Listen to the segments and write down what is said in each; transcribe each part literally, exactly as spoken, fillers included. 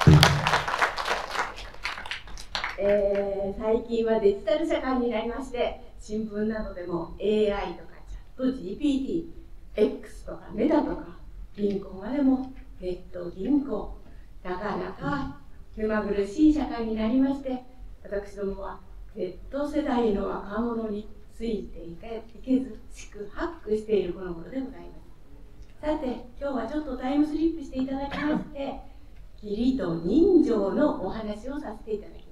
えー、最近はデジタル社会になりまして、新聞などでも エーアイ とかチャット ジーピーティー、X とかメタとか、銀行までもネット銀行、なかなか目まぐるしい社会になりまして、私どもは Z 世代の若者についていけず、四苦八苦しているこの頃でございます。さて、今日はちょっとタイムスリップしていただきまして、義理と人情のお話をさせていただきます。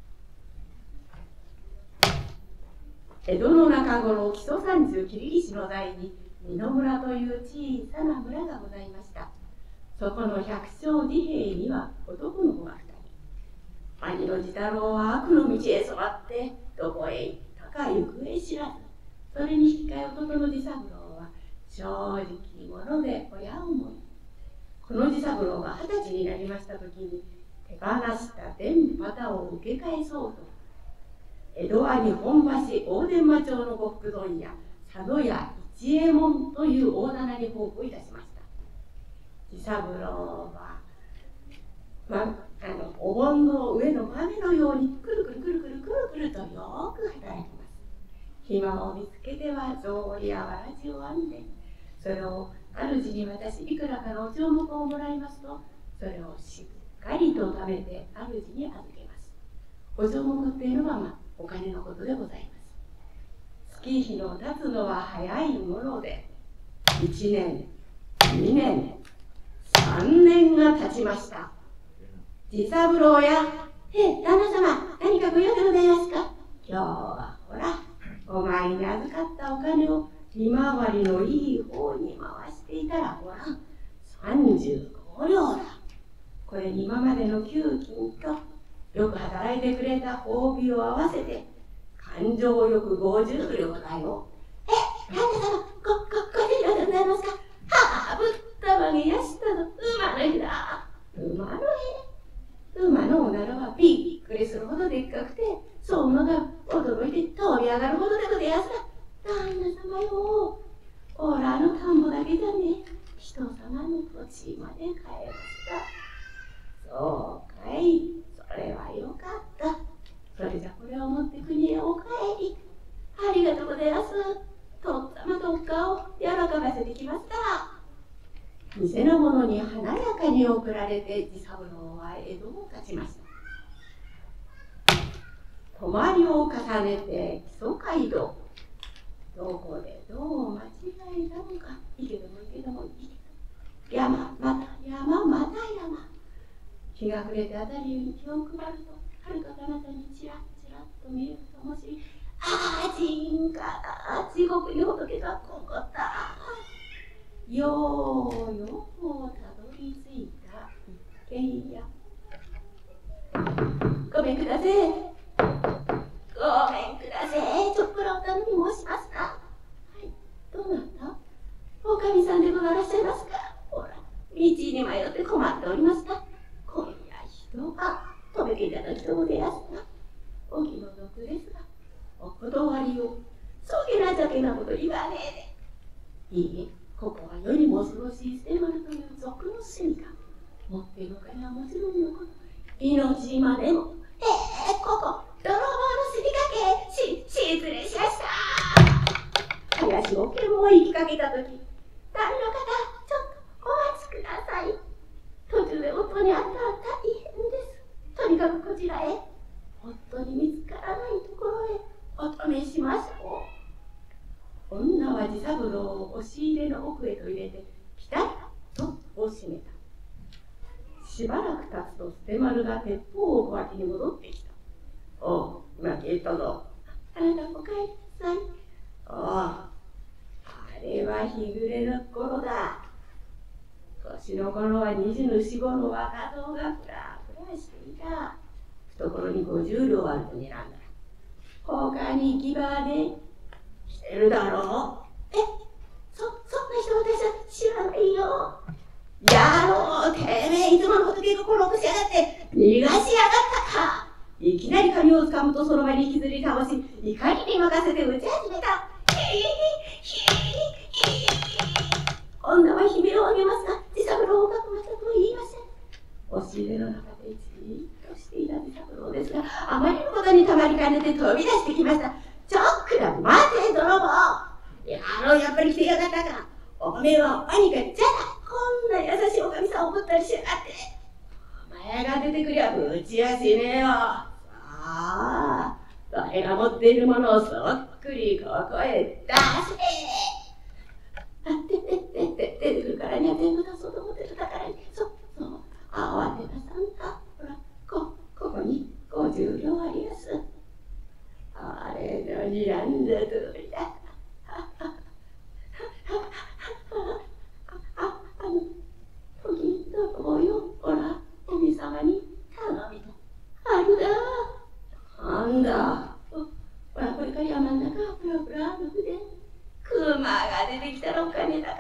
江戸の中頃、木曽山中桐岸の在に美濃村という小さな村がございました。そこの百姓治兵衛には男の子が二人。兄の次太郎は悪の道へ育ってどこへ行ったか行方知らず。それに引き換え弟の次三郎は正直者で親思い。この次三郎が二十歳になりました時に手放した伝旗を受け返そうと江戸は日本橋大伝馬町の呉服問屋佐渡屋一右衛門という大店に奉公いたしました。次三郎は、ま、あのお盆の上の豆のようにくるくるくるくるくるくるとよく働きます。暇を見つけては草履やわらじを編んで、それを主に渡しいくらかのお帳目をもらいますと、それをしっかりと食べて主に預けます。お帳目っていうのは、まあ、お金のことでございます。月日の経つのは早いもので、いちねん、にねん、さんねんが経ちました。次三郎や、え、旦那様、何かご用でございますか？今日はほら、お前に預かったお金を利回りのいい方に回していたら、ほら、さんじゅうご両だ。これに今までの給金と、よく働いてくれた褒美を合わせて、勘定よくごじゅう両だよ。え、旦那様、ご、ご、ごじゅう両でございますか？はあ、ぶったまげやしたぞ、馬の日だ。馬の日？馬のおならはびっくりするほどでっかくて、相馬が驚いて飛び上がるほどでございますが、旦那様よ、おらの田んぼだけじゃね、人様の土地まで買えました。そうかい。それはよかった。それじゃこれを持って国へお帰り。ありがとうございます。とっさまとお顔を喜ばせてきました。店の者に華やかに送られて次三郎は江戸を立ちました。泊まりを重ねて木曽街道。どこでどう間違えたのか。いけどもいけどもいけども。山また山また山。日が暮れて辺りに気を配ると、はるか彼方にちらちらっと見えるともし、ああ、人か、地獄に仏がここった。ようようたどり着いた一軒家。ごめんください。ごめんください。ちょっくらお頼み申しますな。はい、どうなった？おかみさんでございらっしゃいますか？ほら、道に迷って困っておりました。今夜一晩止めていただきとうでやすな。お気の毒ですが、お断りを。そげなじゃけなこと言わねえで。いいえ、ここはよりも恐ろしい捨て丸という賊の住みか。持っているお金はもちろんのこと、命までも。ええー、ここ、泥棒のすりかけ、し、失礼しました。林を剣も行きかけたとき、旦那の方、ちょっとお待ちください。途中で夫に会ったら大変です。とにかくこちらへ。夫に見つからないところへお止めしましょう。女は次三郎を押し入れの奥へと入れて、ピタッと戸を閉めた。しばらく経つと捨て丸が鉄砲を小脇に戻ってきた。おう、今聞いたぞ。あなたお帰りなさい。おう、あれは日暮れの頃だ。年の頃は二十の四五の若造がふらふらしていた。懐に五十両あると睨んだ。他に行き場はね、してるだろう。え、そ、そんな人私は知らないよ。やろう、てめえいつもの仏が殺しやがって逃がしやがったか。いきなり髪をつかむとその場に引きずり倒し、怒りに任せて打ち始めた。ひひひ女は悲鳴を上げますが、次三郎をかくまったとは言いません。 押し入れの中でじっとしていた次三郎ですが、あまりのことにたまりかねて飛び出してきました。ちょっくら待て、泥棒。いや、あの、やっぱり来てやがったか。おめえは何かじゃだ。こんな優しいおかみさんを怒ったりしやがって。お前が出てくりゃぶちやしねえよ。さあ、誰が持っているものをそっくりここへ出せ。あってってってって出てくるからには全部出そうと思ってるだからに。そうそう、慌てなさんか。ほら、こ、ここにごじゅうりょうありやす。あれのにらんだとおりだ。あ、あの、時どこよ、ほら、おみさまに頼みだ。あるだ。なんだ。ほら、これから山ん中、ふらふら歩くで。熊が出てきたらお金だから。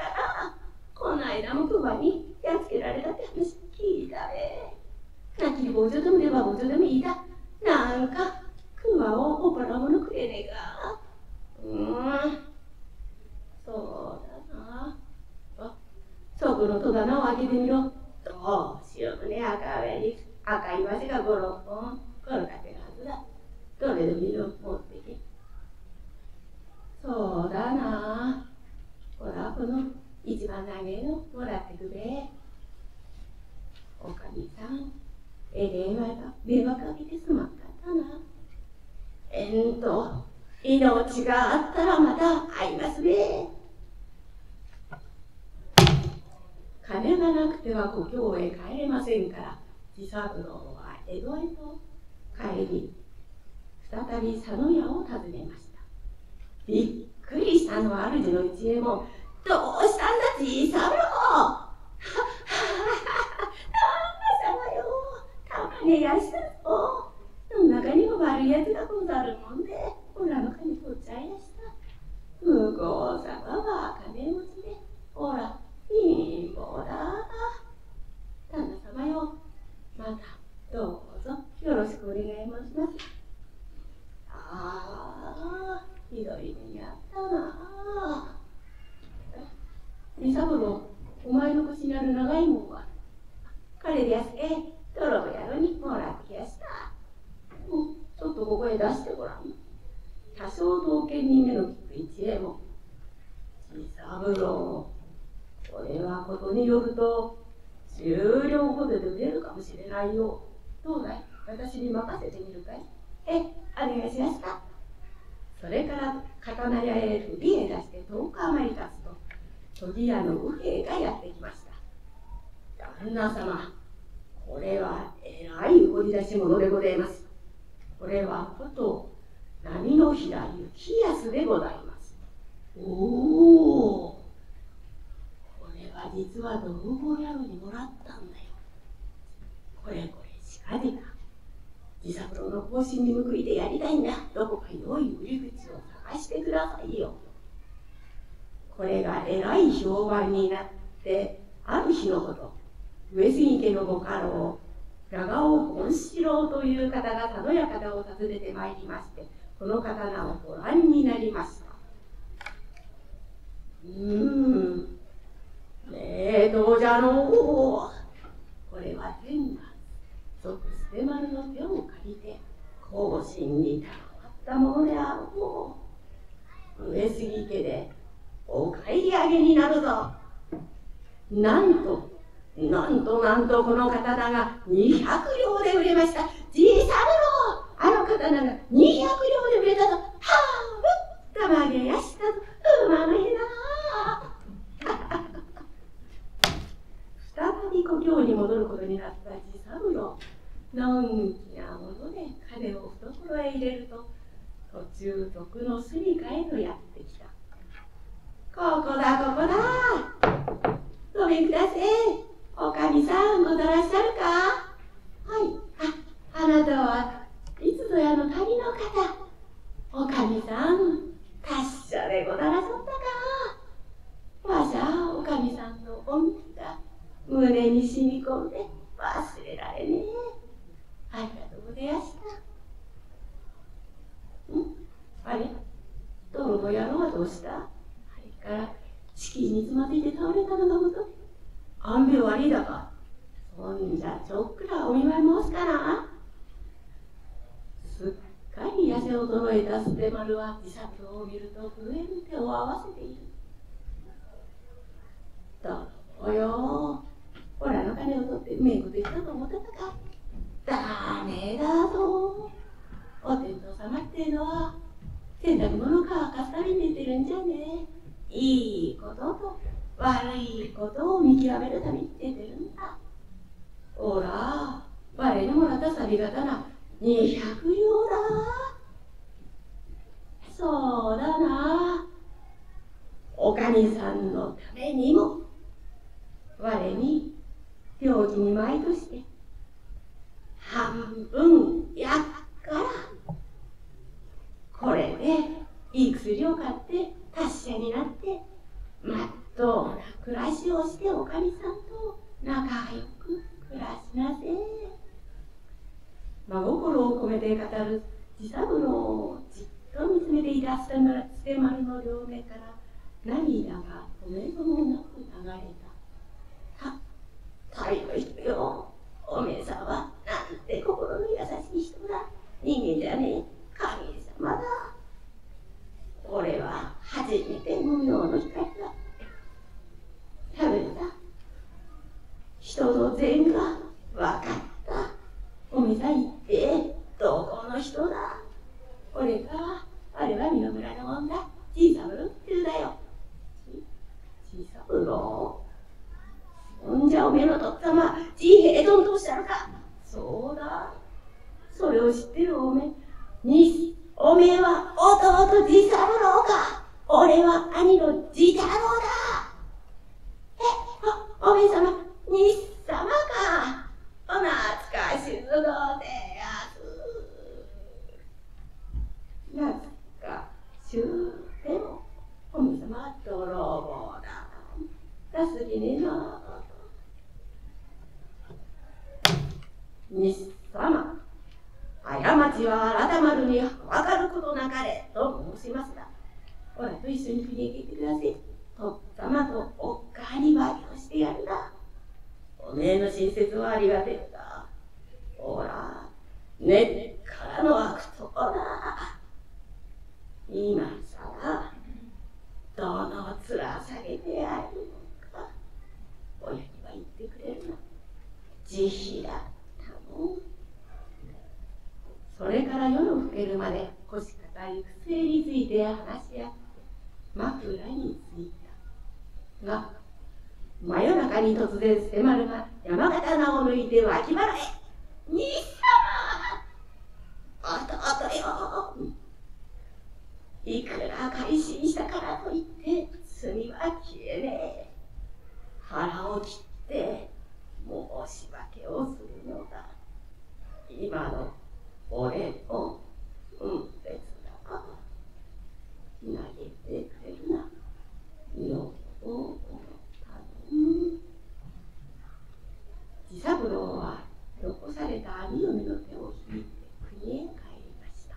この間も熊にやっつけられたって話聞いたべ。泣き坊主でも出刃坊主でもいいだ。なんか、熊をおばらものくれねえか。うーん。そうだな。あ、そこの戸棚を開けてみろ。どうしようもね、赤上に赤いわしがご、ろっぽん転がってるはずだ。どれでもいいの持ってき。そうだな。ほら、この一番長いのもらってくべ。おかみさん、えれえ迷惑かけてすまんかったな。えんと、命があったらまた会いますべ。金がなくては故郷へ帰れませんから、次三郎は江戸へと帰り、再び佐野屋を訪ねました。びっくりしたのは主の一右衛門。どうしたんだ次三郎。ははは、旦那様よ、たまねやしたぞ。その中にも悪いやつがござるもんで、おらの金取っちゃいやした。向こう様は金持ちで、ほら、貧乏だ。旦那様よ、またどうぞよろしくお願い申します。ああ、ひどい目にあったな。次三郎、お前の腰にある長いもんは、これでやすけ、泥棒野郎にもらってきやした。もうちょっとここへ出してごらん。多少刀剣に目の利く一右衛門。次三郎、これはことによるとじゅうりょうほどで売れるかもしれないよ。どうだい、私に任せてみるかい。え、お願いしました。それから刀屋へ売りへ出してとおか余り経つと、研ぎ屋の右兵がやってきました。旦那様、これはえらい掘り出し物でございます。これはこと波の平幸安でございます。おお、これは実は泥棒野郎にもらったんだよ。これこれ近々次三郎の方針に報いてやりたいんだ。どこか良い売り口を探してくださいよ。これがえらい評判になって、ある日のこと、上杉家のご家老長尾権四郎という方が佐野屋方を訪ねてまいりまして、この刀をご覧になりました。うーん、ねえ、どうじゃのう。これは天が即捨て丸の手を借りて後進に賜ったものであろう。上杉家でお買い上げになるぞ。なんとなんとなんとこの刀がにひゃくりょうで売れました。じいさぶろう、あの刀がにひゃくりょうで売れたぞ。はあ、ぶったまげやしたぞ。うまめえな。再び故郷に戻ることになった次三郎。のんきなもので金を懐へ入れると、途中徳の住みかへとやってきた。ここだここだ。ごめんください。おかみさん、ござらっしゃるか。はい。あ、あなたはいつぞやの旅の方。おかみさん、達者でござらしゃったか。わしゃおかみさんの恩義が胸に染み込んで忘れられねえ。ありがとうございました。んあれ、泥棒野郎はどうした。あれから敷居につまずいて倒れたのがもと。あんべ悪いだか。そんじゃちょかお見舞い申すかな。すっかり痩せ衰えた捨て丸は自殺を見ると震える手を合わせている。どうよ、オラの金を取ってうめえこと言ったと思ってたか。ダメだぞ。お天道様っていうのは洗濯物乾かすために出てるんじゃねえ。いいことと悪いことを見極めるために出てるんだ。ほら、我にもらった錆刀にひゃく両だ。そうだな。おかみさんのためにも我に病気に毎として半分やっからこれでいい薬を買って達者になってまっとうな暮らしをしておかみさんと仲良く暮らしなせ。真心を込めて語る次三郎をじっと見つめていた捨て丸の両目から涙が止めどもなく流れた。た、たいの人よ、おめえさんはなんて心の優しい人だ。人間じゃねえ、神様だ。俺は初めて無明の光だ。食べた。人の善が分かった。おめえさん言ってどこの人だ。俺か、あれは美濃村のもんだ。じいさぶるって言うだよ。じいさぶろう。そんじゃおめえのとっつぁま、じいへえどんとおっしゃるか。そうだ。それを知ってるおめえ。に、おめえは弟じいさぶろうか。俺は兄のじい太郎だ。え、お、おめえさま、にっさまか。お懐かしゅうごでやす。懐かしゅうでも、おめえさまは泥棒だ。出す気ねえな。にっさま、過ちは改まるに分かることなかれと申しますが、おらと一緒に国へ行ってください。とっさまとおっかに詫びをしてやるな。おめえの親切はありがてえだ。ほら、根っからの悪党だ。今さら、どの面下げてやるのか。親には言ってくれるな。慈悲だったの。それから夜更けるまで腰固い不正について話し合って枕に着いた。が、真夜中に突然捨て丸が山刀を抜いて脇腹へ。兄様、弟よ。いくら改心したからといって罪は消えねえ。腹を切って申し訳をするのだ。今の俺の運別だから投げてくれるな。よう思ったの。次三郎は残された兄嫁の手を引いて国へ帰りました。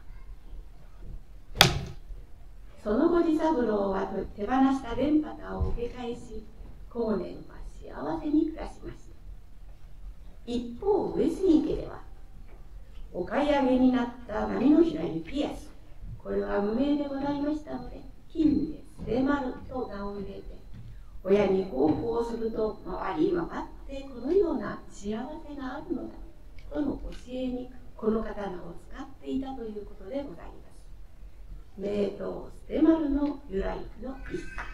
その後次三郎は手放した田畑を受け返し、後年は幸せに暮らしました。一方、上杉家ではお買い上げになった波の平幸康、これは無名でございましたので、金で捨て丸と名を入れて、親に孝行すると回り回ってこのような幸せがあるのだとの教えにこの刀を使っていたということでございます。名刀捨て丸の由来の一節。